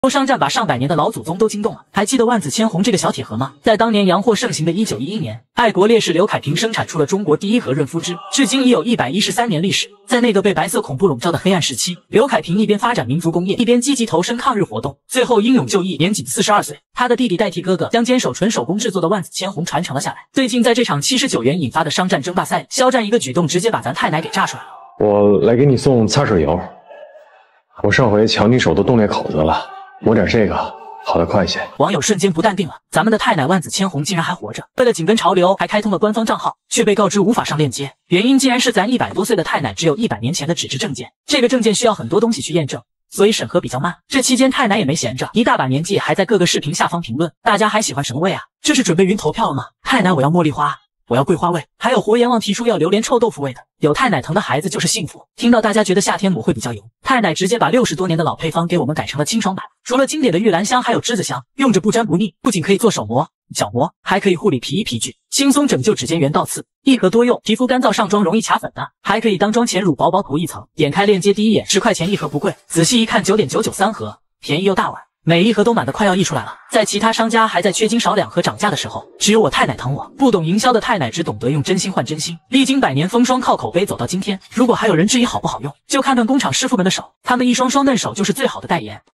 商战把上百年的老祖宗都惊动了。还记得万紫千红这个小铁盒吗？在当年洋货盛行的1911年，爱国烈士刘凯平生产出了中国第一盒润肤脂，至今已有113年历史。在那个被白色恐怖笼罩的黑暗时期，刘凯平一边发展民族工业，一边积极投身抗日活动，最后英勇就义，年仅42岁。他的弟弟代替哥哥，将坚守纯手工制作的万紫千红传承了下来。最近在这场79元引发的商战争霸赛，肖战一个举动直接把咱太奶给炸出来了。 我来给你送擦水油，我上回瞧你手都冻裂口子了，抹点这个，好得快些。 网友瞬间不淡定了，咱们的太奶万紫千红竟然还活着，为了紧跟潮流，还开通了官方账号，却被告知无法上链接，原因竟然是咱100多岁的太奶只有100年前的纸质证件，这个证件需要很多东西去验证，所以审核比较慢。这期间太奶也没闲着，一大把年纪还在各个视频下方评论，大家还喜欢什么味啊？这是准备云投票了吗？太奶我要茉莉花，我要桂花味，还有活阎王提出要榴莲臭豆腐味的。有太奶疼的孩子就是幸福。听到大家觉得夏天抹会比较油，太奶直接把60多年的老配方给我们改成了清爽版。除了经典的玉兰香，还有栀子香，用着不粘不腻，不仅可以做手膜、脚膜，还可以护理皮衣皮具，轻松拯救指尖缘倒刺，一盒多用，皮肤干燥上妆容易卡粉的，还可以当妆前乳薄薄涂一层。点开链接第一眼10块钱一盒不贵，仔细一看9.993盒，便宜又大碗。每一盒都满的快要溢出来了，在其他商家还在缺斤少两和涨价的时候，只有我太奶疼我。不懂营销的太奶只懂得用真心换真心，历经100年风霜，靠口碑走到今天。如果还有人质疑好不好用，就看看工厂师傅们的手，他们一双双嫩手就是最好的代言。